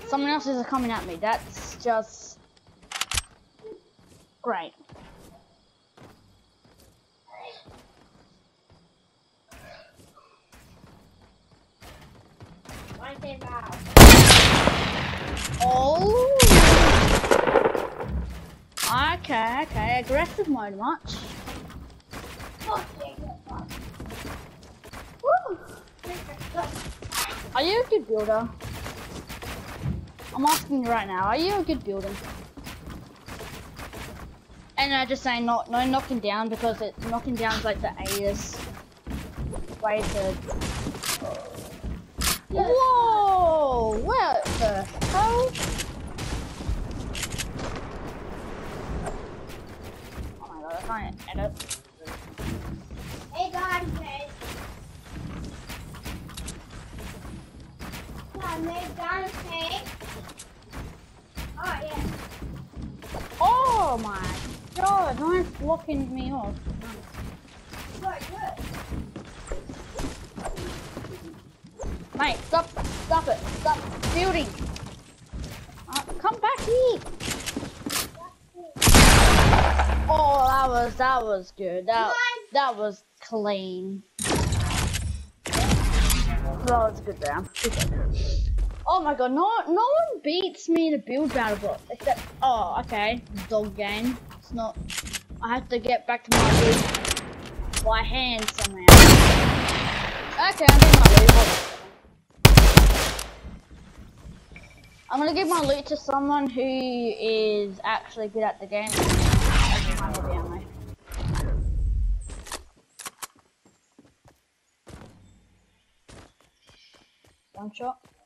Someone else is coming at me. That's just great. Oh. Okay. Aggressive mode much. Are you a good builder? I'm asking you right now, are you a good builder? And I just say no knocking down, because knocking down is like the A-est way to... Whoa! What the hell? Oh my god, I can't edit. Hey guys, hey. I made Donna's cake. Oh yeah. Oh my god, nice blocking me off. Good. Mate, stop it, stop building. Come back here. Oh, that was good. That was clean. That was a good round. Oh my god, no one beats me in a build battle, except, oh, okay, dog game. It's not, I have to get back to my loot by hand somehow. Okay, I'm getting my loot. I'm gonna give my loot to someone who is actually good at the game. One shot.